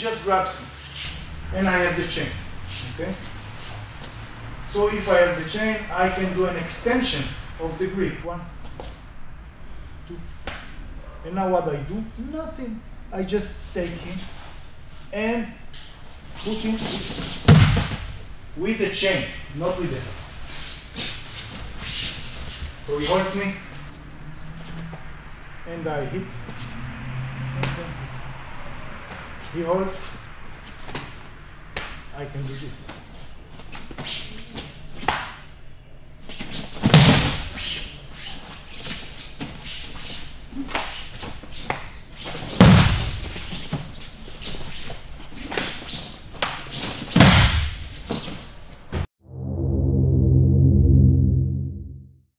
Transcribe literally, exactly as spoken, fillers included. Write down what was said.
just grabs me. And I have the chain, okay? So if I have the chain, I can do an extension of the grip. One, two. And now what I do? Nothing. I just take him and put him with the chain, not with the head. So he holds me, and I hit. And then he holds. I can do this.